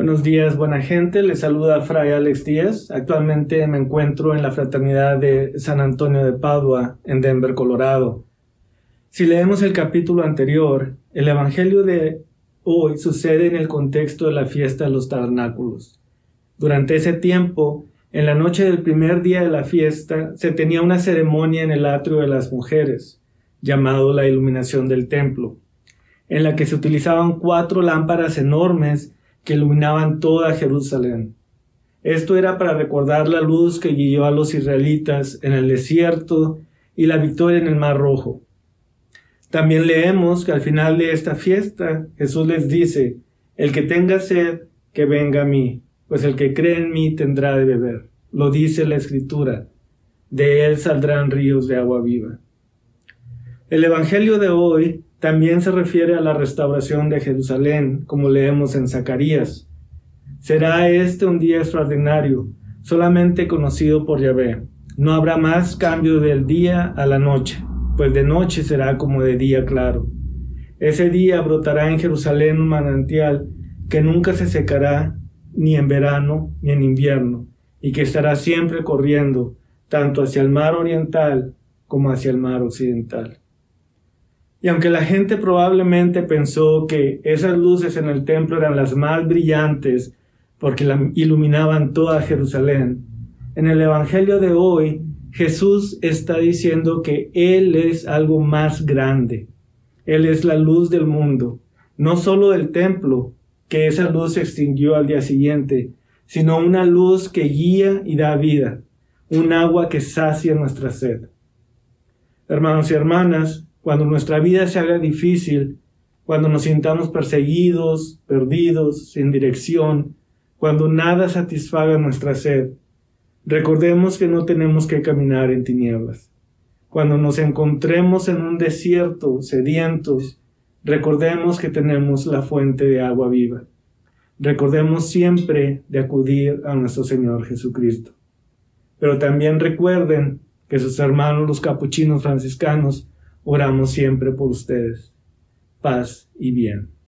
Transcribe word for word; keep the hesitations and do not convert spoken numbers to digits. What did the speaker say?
Buenos días, buena gente. Les saluda Fray Alex Díaz. Actualmente me encuentro en la Fraternidad de San Antonio de Padua, en Denver, Colorado. Si leemos el capítulo anterior, el Evangelio de hoy sucede en el contexto de la fiesta de los tabernáculos. Durante ese tiempo, en la noche del primer día de la fiesta, se tenía una ceremonia en el atrio de las mujeres, llamado la iluminación del templo, en la que se utilizaban cuatro lámparas enormes que iluminaban toda Jerusalén. Esto era para recordar la luz que guió a los israelitas en el desierto y la victoria en el Mar Rojo. También leemos que al final de esta fiesta Jesús les dice: el que tenga sed, que venga a mí, pues el que cree en mí tendrá de beber. Lo dice la Escritura: de él saldrán ríos de agua viva. El Evangelio de hoy también se refiere a la restauración de Jerusalén, como leemos en Zacarías. Será este un día extraordinario, solamente conocido por Yahvé. No habrá más cambio del día a la noche, pues de noche será como de día claro. Ese día brotará en Jerusalén un manantial que nunca se secará, ni en verano ni en invierno, y que estará siempre corriendo, tanto hacia el mar oriental como hacia el mar occidental. Y aunque la gente probablemente pensó que esas luces en el templo eran las más brillantes porque la iluminaban toda Jerusalén, en el Evangelio de hoy Jesús está diciendo que Él es algo más grande. Él es la luz del mundo, no solo del templo, que esa luz se extinguió al día siguiente, sino una luz que guía y da vida, un agua que sacia nuestra sed. Hermanos y hermanas, cuando nuestra vida se haga difícil, cuando nos sintamos perseguidos, perdidos, sin dirección, cuando nada satisfaga nuestra sed, recordemos que no tenemos que caminar en tinieblas. Cuando nos encontremos en un desierto, sedientos, recordemos que tenemos la fuente de agua viva. Recordemos siempre de acudir a nuestro Señor Jesucristo. Pero también recuerden que sus hermanos los capuchinos franciscanos oramos siempre por ustedes. Paz y bien.